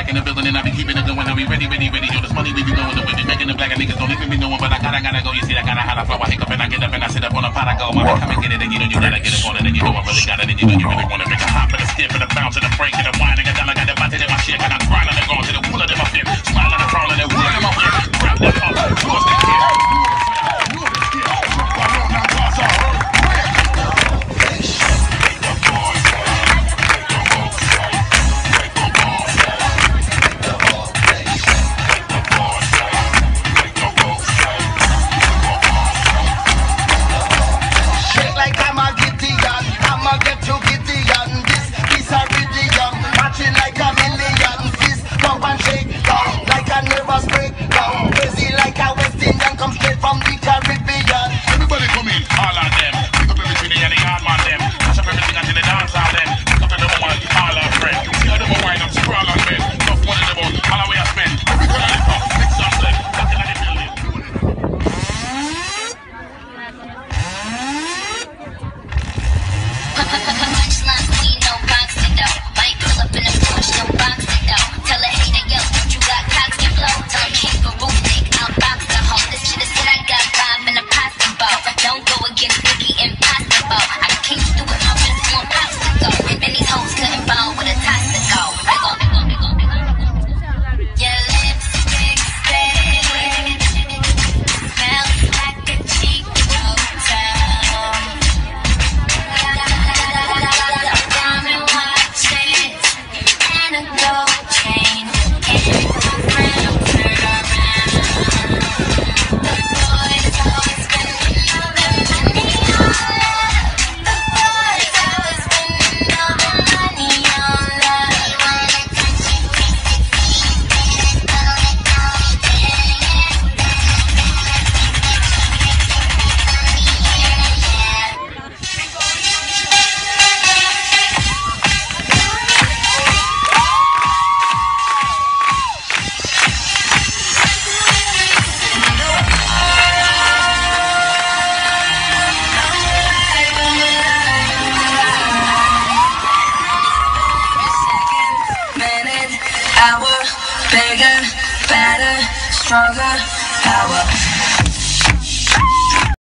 back in the building and I be keeping it going. I be ready, ready, ready. Yo, this money we be going away. Be making the black and niggas don't even be knowing, but I gotta go. You see, I gotta how to flow. I hiccup and I get up and I sit up on a pot. I go, mama, come and get it, and you know you gotta get up on it, and you know I really got it, and you know you really wanna make a hop and a skip and a bounce and a break.